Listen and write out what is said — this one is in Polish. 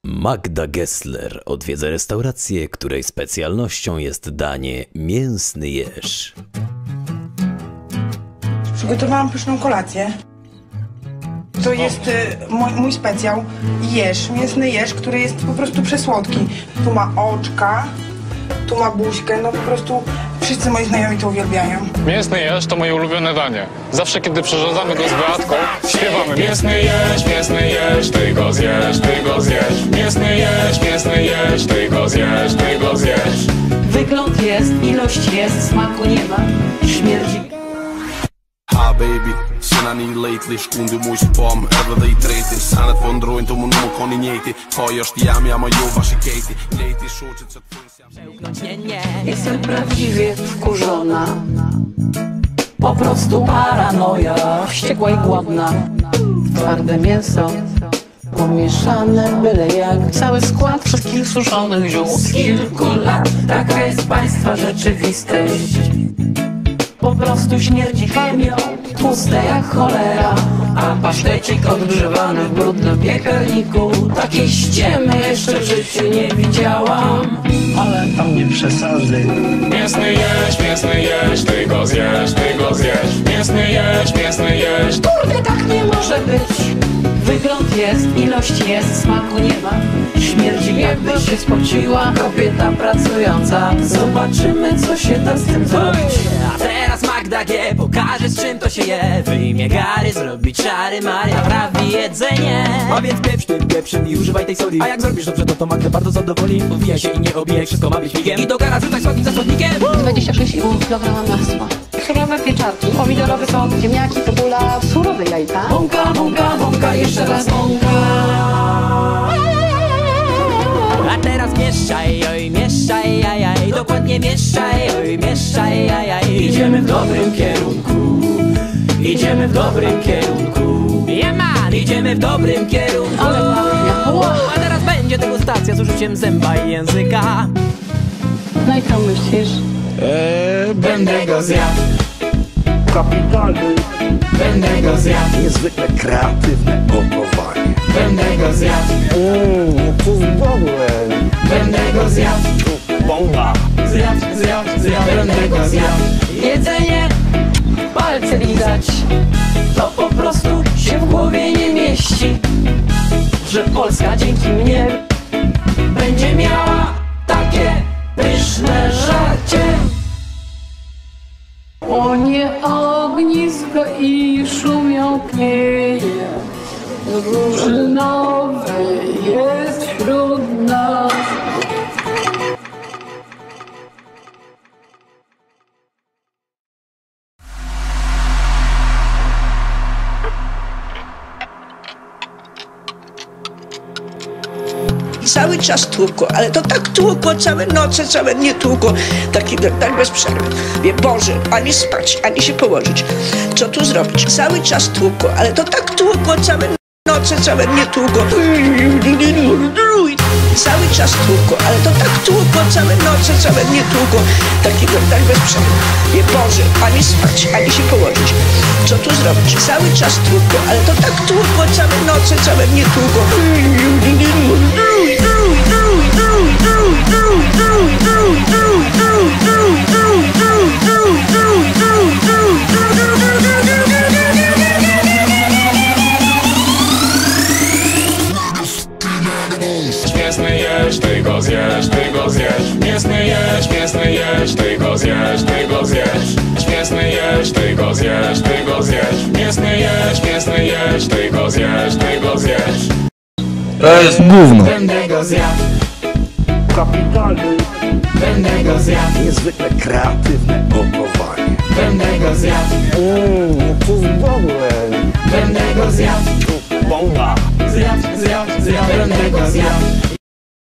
Magda Gessler odwiedza restaurację, której specjalnością jest danie mięsny jeż. Przygotowałam pyszną kolację. To jest mój specjał, jeż, mięsny jeż, który jest po prostu przesłodki. Tu ma oczka, tu ma buźkę, no po prostu wszyscy moi znajomi to uwielbiają. Mięsny jeż to moje ulubione danie. Zawsze kiedy przyrządzamy go z Beatką, śpiewamy mięsny jeż, ty go zjesz, ty go zjesz. Mięsny jeż, ty go zjesz, ty go zjesz. Wygląd jest, ilość jest, smaku nie ma, śmierdzi. Ha baby, sinani lately shkundi muj spam edhe dhe I treti Sanet po ndrojnë të më nuk oni njejti Ka është jam jam a jo bashikejti Lejti shoqit që të Nie, jestem prawdziwie wkurzona. Po prostu paranoja, wściekła I głodna. Twarde mięso pomieszane byle jak. Cały skład wszystkich suszonych ziół z kilku lat. Taka jest państwa rzeczywistość. Po prostu śmierdzi chemią, tłuste jak cholera. A pasztecik odgrzewany w brudnym piekarniku. Takiej ściemy jeszcze w życiu nie widziałam. Ale tam nie przesadzaj. Mięsny jeż, ty go zjesz, ty go zjesz. Mięsny jeż. Kurde, tak nie może być. Wygląd jest, ilość jest, smaku nie ma. Śmierdzi jakby się spociła kobieta pracująca. Zobaczymy co się da z tym zrobić. A teraz Magda G pokaże z czym to się je. Wyjmie gary, zrobi czary, Maria prawi jedzenie. A więc pieprz tym pieprzem i używaj tej soli. A jak zrobisz dobrze, to Magda bardzo zadowoli. Uwijaj się I nie obijaj, wszystko ma być migiem. I do gara rzucaj słodnik za słodnikiem. 26,5 kg masła. Surowe pieczarki, pomidorowy sos, ziemniaki, cebula, surowe jajka. Mąka, jeszcze raz mąka. A teraz mieszaj, oj mieszaj, jajaj. Dokładnie mieszaj, oj mieszaj, jajaj. Idziemy w dobrym kierunku. Idziemy w dobrym kierunku. Idziemy w dobrym kierunku. A teraz będzie degustacja z użyciem zęba I języka. No I co myślisz? Będę go zjadł. Kapitalny, Będę go zjadł. niezwykle kreatywne gotowanie. Będę go zjadł. To jest dobre. Będę go zjadł. Bomba. Zjadł. Będę go zjadł. Jedzenie, palce lizać. To po prostu się w głowie nie mieści. Że Polska dzięki mnie będzie miała takie pyszne żarcie. O nie ognisko I szumią pieje. Drużynowe jest wśród nas. Cały czas tłukło, ale to tak tłukło, całe noce, całe dnie tłukło, tak bez przerwy. Wie, Boże, ani spać, ani się położyć. Co tu zrobić? Cały czas tłukło, ale to tak tłukło, całe noce, całe dnie tłukło. Cały czas tłukło, ale to tak tłukło, całe noce, całe dnie tłukło, tak bez przerwy. Wie, Boże, ani spać, ani się położyć. Co tu zrobić? Cały czas tłukło, ale to tak tłukło, całe noce, całe dnie tłukło. Mięsny jeż, ty go zjesz, ty go zjesz. Mięsny jeż, ty go zjesz, ty go zjesz. Mięsny jeż, ty go zjesz, ty go zjesz. Mięsny jeż, ty go zjesz, ty go zjesz. To jest gówno. Będę go zjadł. Kapitalny, Będę go zjadł. niezwykle kreatywne gotowanie. Będę go zjadł. To jest dobre. Będę go zjadł. Bomba. Zjadł. Będę go zjadł.